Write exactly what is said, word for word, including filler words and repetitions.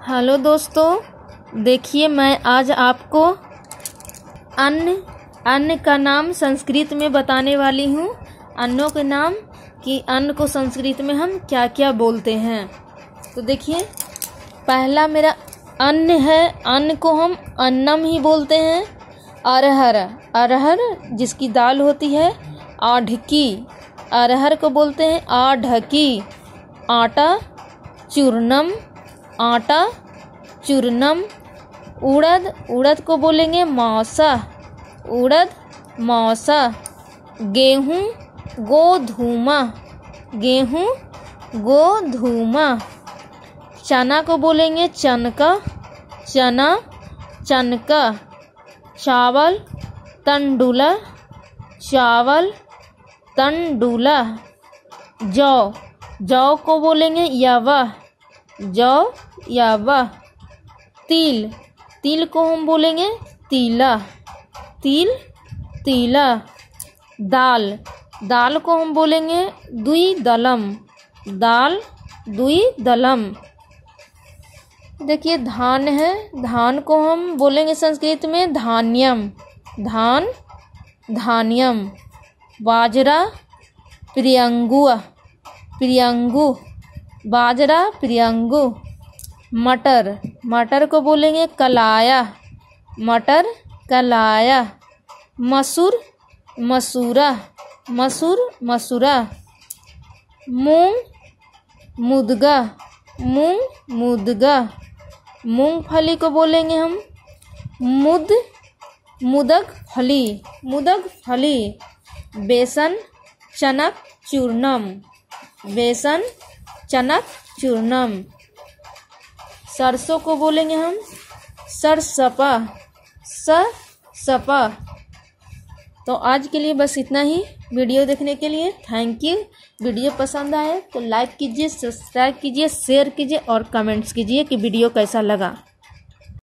Hello दोस्तों, देखिए मैं आज आपको अन्न अन्न का नाम संस्कृत में बताने वाली हूँ। अन्नों के नाम कि अन्न को संस्कृत में हम क्या क्या बोलते हैं। तो देखिए, पहला मेरा अन्न है। अन्न को हम अन्नम ही बोलते हैं। अरहर अरहर जिसकी दाल होती है। आढ़की अरहर को बोलते हैं आढ़की। आटा चूर्णम आटा चूर्णम। उड़द उड़द को बोलेंगे मौसा उड़द मौसा। गेहूँ गोधूमा गेहूँ गोधूमा। चना को बोलेंगे चनका चना चनका। चावल तंडुला चावल तंडुला। जौ जौ को बोलेंगे यवा जौ यवा। तिल तिल को हम बोलेंगे तीला तिल तीला। दाल दाल को हम बोलेंगे दुई दलम दाल दुई दलम। देखिए, धान है। धान को हम बोलेंगे संस्कृत में धान्यम धान धान्यम। बाजरा प्रियंगुआ प्रियंगु बाजरा प्रियंगु। मटर मटर को बोलेंगे कलाया मटर कलाया। मसूर मसूरा मसूर मसूरा। मूंग मुदगा मूंग मुदगा। मूंगफली को बोलेंगे हम मुद मुदक फली मुदक फली। बेसन चनक चूर्णम बेसन चनक चूर्णम। सरसों को बोलेंगे हम सरसपा सरसपा। तो आज के लिए बस इतना ही। वीडियो देखने के लिए थैंक यू। वीडियो पसंद आए तो लाइक कीजिए, सब्सक्राइब कीजिए, शेयर कीजिए और कमेंट्स कीजिए कि वीडियो कैसा लगा।